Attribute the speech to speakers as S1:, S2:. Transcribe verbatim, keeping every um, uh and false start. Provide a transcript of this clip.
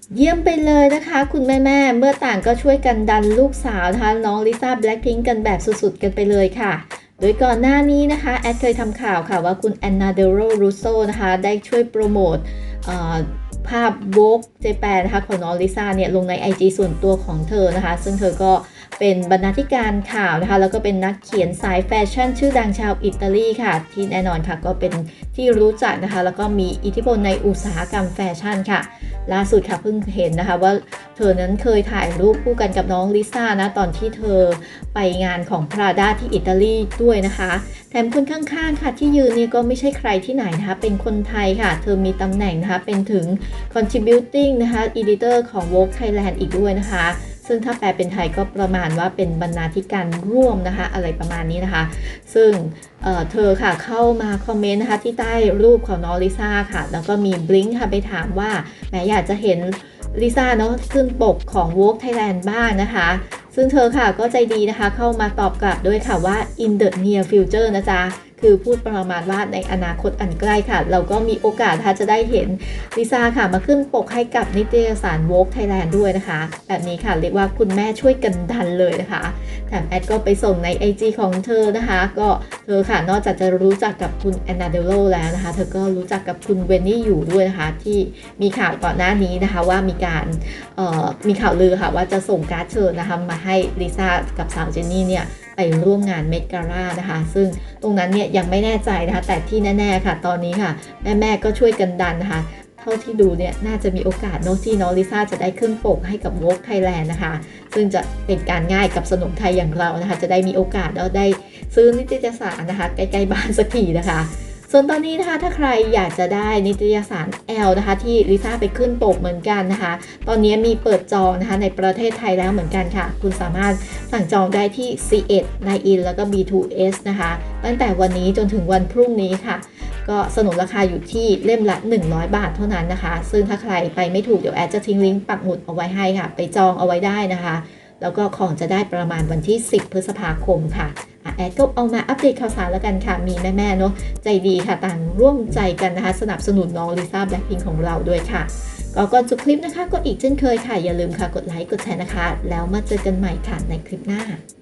S1: เยี่ยมไปเลยนะคะคุณแม่ๆเมื่อต่างก็ช่วยกันดันลูกสาวนะคะน้องลิซ่าแบล็คพิงค์กันแบบสุดๆกันไปเลยค่ะโดยก่อนหน้านี้นะคะแอดเคยทำข่าวค่ะว่าคุณแอนนาเดโรรูโซนะคะได้ช่วยโปรโมทภาพ Vogue Japan นะคะของน้องลิซ่าเนี่ยลงใน ไอ จี ส่วนตัวของเธอนะคะซึ่งเธอก็เป็นบรรณาธิการข่าวนะคะแล้วก็เป็นนักเขียนสายแฟชั่นชื่อดังชาวอิตาลีค่ะที่แน่นอนค่ะก็เป็นที่รู้จักนะคะแล้วก็มีอิทธิพลในอุตสาหกรรมแฟชั่นค่ะล่าสุดค่ะเพิ่งเห็นนะคะว่าเธอนั้นเคยถ่ายรูปคู่กันกับน้องลิซ่านะตอนที่เธอไปงานของ Prada ที่อิตาลีด้วยนะคะแถมคนข้างๆค่ะที่ยืนเนี่ยก็ไม่ใช่ใครที่ไหนนะคะเป็นคนไทยค่ะเธอมีตำแหน่งนะคะเป็นถึง contributing นะคะ editor ของ Vogue Thailand อีกด้วยนะคะซึ่งถ้าแปลเป็นไทยก็ประมาณว่าเป็นบรรณาธิการร่วมนะคะอะไรประมาณนี้นะคะซึ่งเ, เธอค่ะเข้ามาคอมเมนต์นะคะที่ใต้รูปของน้องลิซ่าค่ะแล้วก็มีบลิงค์ค่ะไปถามว่าแหมอยากจะเห็นลิซ่าเนาะขึ้นปกของ Vogue Thailand บ้างนะคะซึ่งเธอค่ะก็ใจดีนะคะเข้ามาตอบกลับด้วยค่ะว่า in the near future นะจ๊ะคือพูดประมาณว่าในอนาคตอันใกล้ค่ะเราก็มีโอกาสค่ะจะได้เห็นลิซ่าค่ะมาขึ้นปกให้กับนิตยสาร Vogue Thailand ด้วยนะคะแบบนี้ค่ะเรียกว่าคุณแม่ช่วยกันดันเลยนะคะแถมแอดก็ไปส่งใน ไอ จี ของเธอนะคะก็เธอค่ะนอกจากจะรู้จักกับคุณแอนนาเดโลแล้วนะคะเธอก็รู้จักกับคุณเวนนี่อยู่ด้วยนะคะที่มีข่าวก่อนหน้านี้นะคะว่ามีการมีข่าวลือค่ะว่าจะส่งการ์ดเชิญนะคะมาให้ลิซ่ากับสาวเจนนี่เนี่ยไปร่วมงานเมดกาล่านะคะซึ่งตรงนั้นเนี่ยยังไม่แน่ใจนะคะแต่ที่แน่ๆค่ะตอนนี้ค่ะแม่ๆก็ช่วยกันดันนะคะเท่าที่ดูเนี่ยน่าจะมีโอกาสโน้ที่น้องลิซ่าจะได้ขึ้นปกให้กับ Vogue Thailand นะคะซึ่งจะเป็นการง่ายกับสนมไทยอย่างเรานะคะจะได้มีโอกาสแล้วได้ซื้อนิตยสารนะคะใกล้ๆบ้านสักทีนะคะส่วนตอนนี้นะคะถ้าใครอยากจะได้นิตยสาร แอล นะคะที่ลิซ่าไปขึ้นปกเหมือนกันนะคะตอนนี้มีเปิดจองนะคะในประเทศไทยแล้วเหมือนกันค่ะคุณสามารถสั่งจองได้ที่ ซี เอ็ด ไนน์ อิน แล้วก็ บี ทู เอส นะคะตั้งแต่วันนี้จนถึงวันพรุ่งนี้ค่ะก็สนุนราคาอยู่ที่เล่มละหนึ่งร้อยบาทเท่านั้นนะคะซึ่งถ้าใครไปไม่ถูกเดี๋ยวแอดจะทิ้งลิงก์ปักหมุดเอาไว้ให้ค่ะไปจองเอาไว้ได้นะคะแล้วก็ของจะได้ประมาณวันที่สิบพฤษภาคมค่ะแอดก็เอามาอัปเดตข่าวสารแล้วกันค่ะมีแม่ๆเนาะใจดีค่ะต่างร่วมใจกันนะคะสนับสนุนน้องลิซ่าแบล็คพิงค์ของเราด้วยค่ะก็ก่อนจบคลิปนะคะก็อีกเช่นเคยค่ะอย่าลืมค่ะกดไลค์กดแชร์นะคะแล้วมาเจอกันใหม่ค่ะในคลิปหน้า